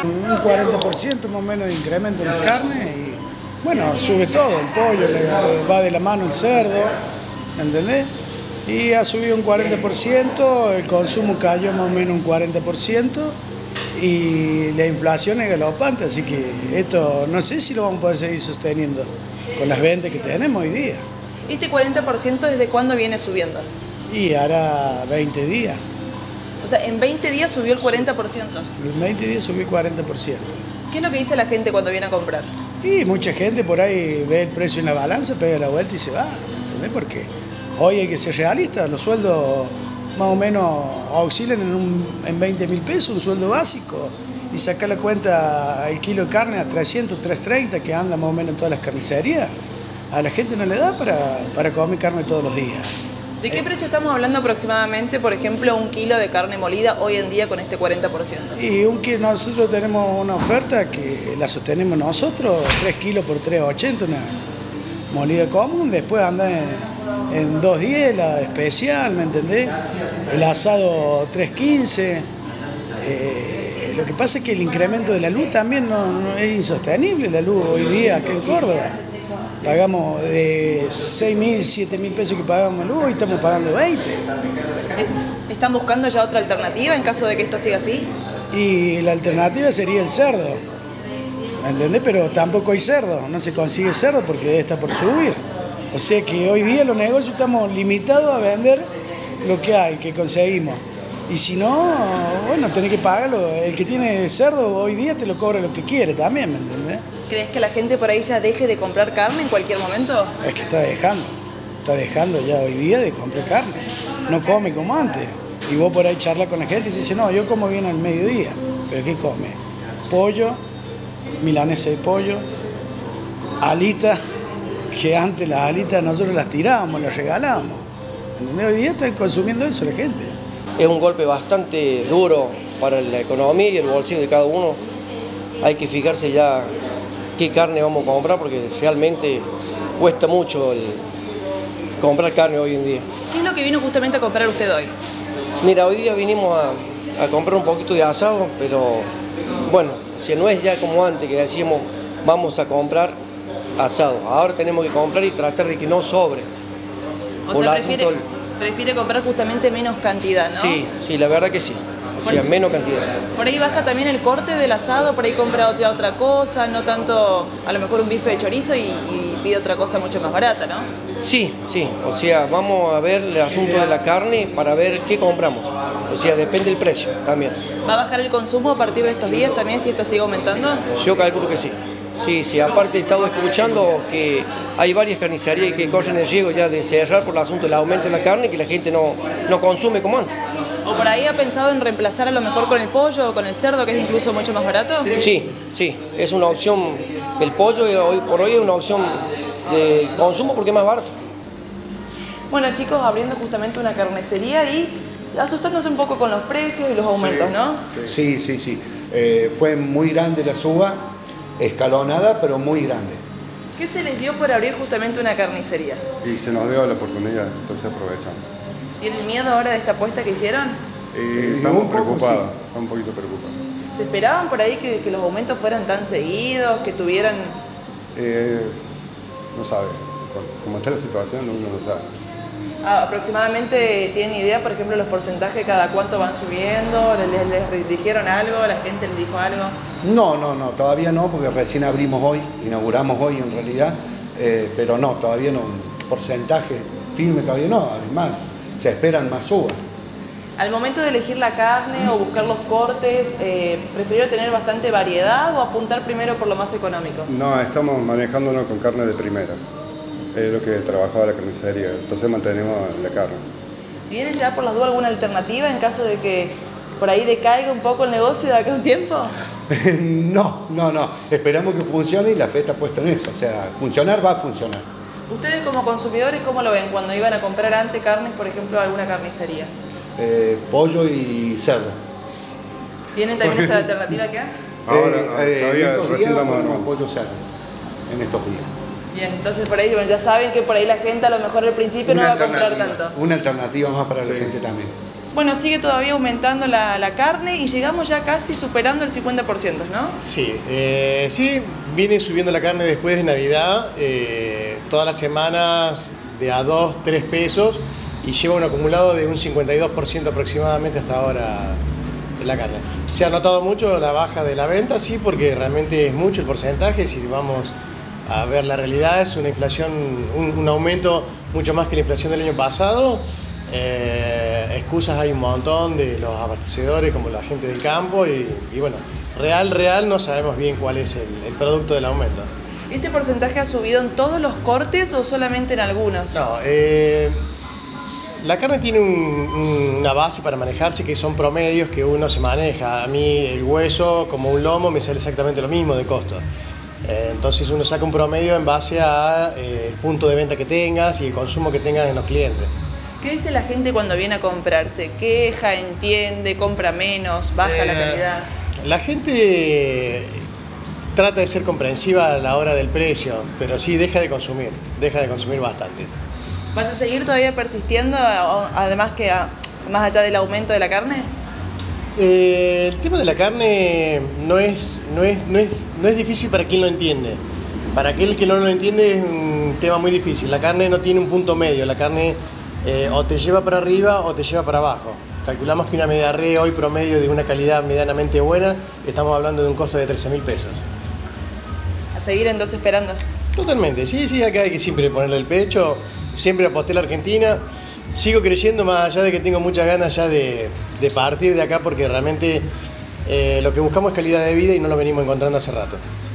Un 40% más o menos de incremento en las carnes y bueno, sube todo, el pollo, va de la mano el cerdo, ¿entendés? Y ha subido un 40%, el consumo cayó más o menos un 40% y la inflación es galopante, así que esto no sé si lo vamos a poder seguir sosteniendo con las ventas que tenemos hoy día. ¿Este 40% desde cuándo viene subiendo? Y hará 20 días. O sea, en 20 días subió el 40%. En 20 días subió el 40%. ¿Qué es lo que dice la gente cuando viene a comprar? Y mucha gente por ahí ve el precio en la balanza, pega la vuelta y se va, ¿entendés? Porque hoy hay que ser realista, los sueldos más o menos oscilan en 20.000 pesos, un sueldo básico, y sacar la cuenta el kilo de carne a 300, 330, que anda más o menos en todas las carnicerías, a la gente no le da para comer carne todos los días. ¿De qué precio estamos hablando aproximadamente, por ejemplo, un kilo de carne molida hoy en día con este 40%? Y nosotros tenemos una oferta que la sostenemos nosotros, 3 kilos por 3.80, una molida común, después anda en 2.10, la especial, ¿me entendés? El asado 3.15. Lo que pasa es que el incremento de la luz también no es insostenible, la luz hoy día acá en Córdoba. Pagamos de 6.000, 7.000 pesos que pagamos luz y estamos pagando 20. ¿Están buscando ya otra alternativa en caso de que esto siga así? Y la alternativa sería el cerdo, ¿me entendés? Pero tampoco hay cerdo, no se consigue cerdo porque está por subir. O sea que hoy día los negocios estamos limitados a vender lo que hay, que conseguimos. Y si no, bueno, tenés que pagarlo. El que tiene cerdo hoy día te lo cobra lo que quiere también, ¿me entendés? ¿Crees que la gente por ahí ya deje de comprar carne en cualquier momento? Es que está dejando ya hoy día de comprar carne. No come como antes. Y vos por ahí charlas con la gente y te dice, no, yo como bien al mediodía. ¿Pero qué come? Pollo, milanesa de pollo, alitas, que antes las alitas nosotros las tirábamos, las regalábamos. ¿Entendés? Hoy día están consumiendo eso la gente. Es un golpe bastante duro para la economía y el bolsillo de cada uno. Hay que fijarse ya qué carne vamos a comprar porque realmente cuesta mucho comprar carne hoy en día. ¿Qué es lo que vino justamente a comprar usted hoy? Mira, hoy día vinimos a comprar un poquito de asado, pero bueno, si no es ya como antes que decíamos vamos a comprar asado. Ahora tenemos que comprar y tratar de que no sobre. O sea, prefiere comprar justamente menos cantidad, ¿no? Sí, la verdad que sí. O sea, menos cantidad. Por ahí baja también el corte del asado, por ahí compra ya otra cosa, no tanto, a lo mejor un bife de chorizo y pide otra cosa mucho más barata, ¿no? Sí, o sea, vamos a ver el asunto de la carne para ver qué compramos. O sea, depende del precio también. ¿Va a bajar el consumo a partir de estos días también, si esto sigue aumentando? Yo calculo que sí. Sí, aparte he estado escuchando que hay varias carnicerías que corren el riesgo ya de cerrar por el asunto del aumento de la carne y que la gente no consume como antes. ¿O por ahí ha pensado en reemplazar a lo mejor con el pollo o con el cerdo, que es incluso mucho más barato? Sí, es una opción. El pollo hoy por hoy es una opción de consumo porque es más barato. Bueno, chicos, abriendo justamente una carnicería y asustándose un poco con los precios y los aumentos, ¿no? Sí. Fue muy grande la suba, escalonada, pero muy grande. ¿Qué se les dio por abrir justamente una carnicería? Y se nos dio la oportunidad, entonces aprovechamos. ¿Tienen miedo ahora de esta apuesta que hicieron? Estamos preocupados, estamos un poquito preocupados. ¿Se esperaban por ahí que los aumentos fueran tan seguidos, que tuvieran...? No sabe, como está la situación uno no sabe. ¿Aproximadamente tienen idea, por ejemplo, los porcentajes cada cuánto van subiendo? ¿Les dijeron algo? ¿La gente les dijo algo? No, todavía no, porque recién abrimos hoy, inauguramos hoy en realidad, pero no, todavía no, un porcentaje firme todavía no, además se esperan más subas. Al momento de elegir la carne o buscar los cortes, ¿prefirieron tener bastante variedad o apuntar primero por lo más económico? No, estamos manejándonos con carne de primera. Es lo que trabajaba la carnicería, entonces mantenemos la carne. ¿Tienen ya por las dudas alguna alternativa en caso de que por ahí decaiga un poco el negocio de acá a un tiempo? No, esperamos que funcione y la fe está puesta en eso, o sea, funcionar va a funcionar. ¿Ustedes como consumidores cómo lo ven cuando iban a comprar antes carnes, por ejemplo, a alguna carnicería? Pollo y cerdo. ¿Tienen también esa alternativa acá? Ahora, todavía recién estamos armando. Pollo cerdo, en estos días. Bien, entonces por ahí, bueno, ya saben que por ahí la gente a lo mejor al principio no va a comprar tanto. Una alternativa más para la gente también. Bueno, sigue todavía aumentando la carne y llegamos ya casi superando el 50%, ¿no? Sí, sí, viene subiendo la carne después de Navidad, todas las semanas de a 2, 3 pesos y lleva un acumulado de un 52% aproximadamente hasta ahora en la carne. Se ha notado mucho la baja de la venta, sí, porque realmente es mucho el porcentaje. Si vamos a ver la realidad, es una inflación, un aumento mucho más que la inflación del año pasado. Excusas hay un montón de los abastecedores como la gente del campo y bueno, real no sabemos bien cuál es el producto del aumento. ¿Este porcentaje ha subido en todos los cortes o solamente en algunos? No, la carne tiene una base para manejarse que son promedios que uno se maneja. A mí el hueso como un lomo me sale exactamente lo mismo de costo. Entonces uno saca un promedio en base a el punto de venta que tengas y el consumo que tengas en los clientes. ¿Qué dice la gente cuando viene a comprarse? ¿Queja, entiende, compra menos, baja la calidad? La gente trata de ser comprensiva a la hora del precio, pero sí deja de consumir bastante. ¿Vas a seguir todavía persistiendo, además que más allá del aumento de la carne? El tema de la carne no es difícil para quien lo entiende. Para aquel que no lo entiende es un tema muy difícil. La carne no tiene un punto medio, la carne o te lleva para arriba o te lleva para abajo. Calculamos que una media res hoy promedio de una calidad medianamente buena, estamos hablando de un costo de 13.000 pesos. ¿A seguir entonces esperando? Totalmente, sí, acá hay que siempre ponerle el pecho, siempre aposté a la Argentina, sigo creyendo más allá de que tengo muchas ganas ya de partir de acá porque realmente lo que buscamos es calidad de vida y no lo venimos encontrando hace rato.